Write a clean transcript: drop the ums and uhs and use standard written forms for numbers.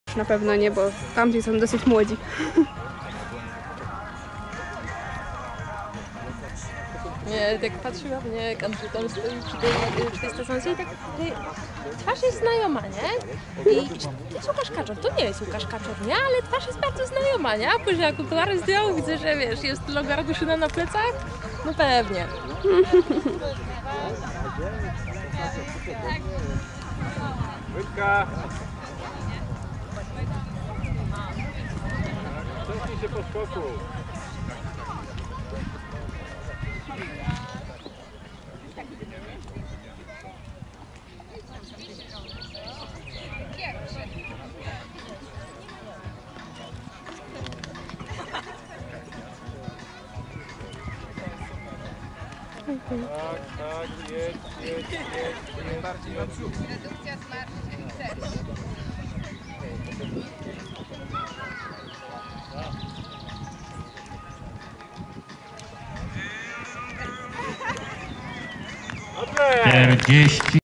Na pewno nie, bo tamci są dosyć młodzi. Nie, tak patrzyła mnie, jak Andrzej tam stoi przy tej stacji i tak twarz jest znajoma, nie? I to jest Łukasz Kaczor, to nie jest Łukasz Kaczor, nie? Ale twarz jest bardzo znajoma, nie? A później jak okulary zdjął, widzę, że wiesz, jest logo Raduszyna na plecach? No pewnie. Wydka! Cofnij się po skoku. Tak, jedź. Bardziej na brzuch. Redukcja zmarszczek też. Dobrze! 40.